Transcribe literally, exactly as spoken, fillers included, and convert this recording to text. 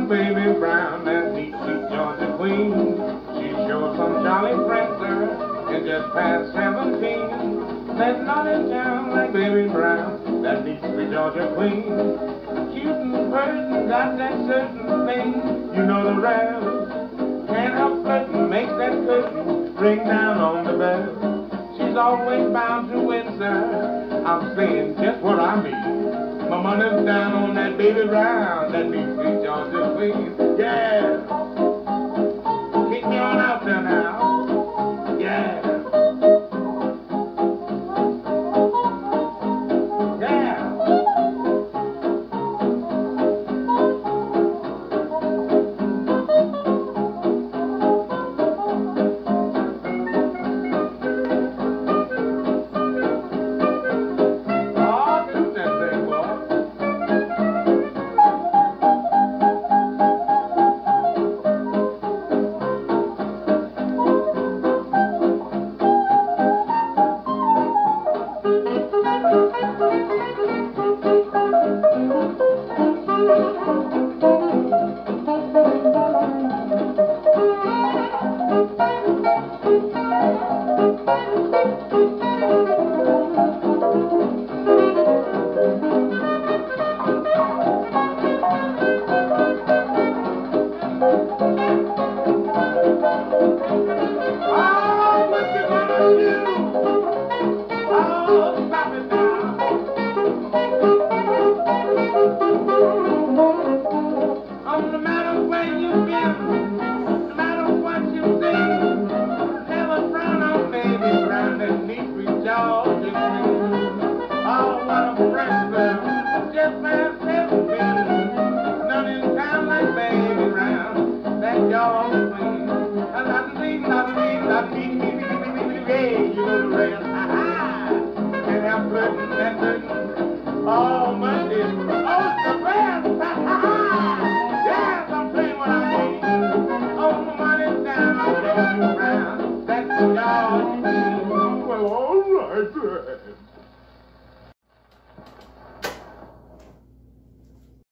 baby brown, that neat, sweet Georgia queen. She sure some jolly friends, sir, and just past seventeen. There's not in town like baby brown, that neat, sweet Georgia queen. Cute and pert, got that certain thing, you know the rest. Can't help flirting, makes that curtain ring down on the bell. She's always bound to win, sir. I'm saying just what I mean. My money's down on that baby brown, that neat, sweet Georgia queen. Yeah. Kick me on out there now. Yeah. Well, all right then.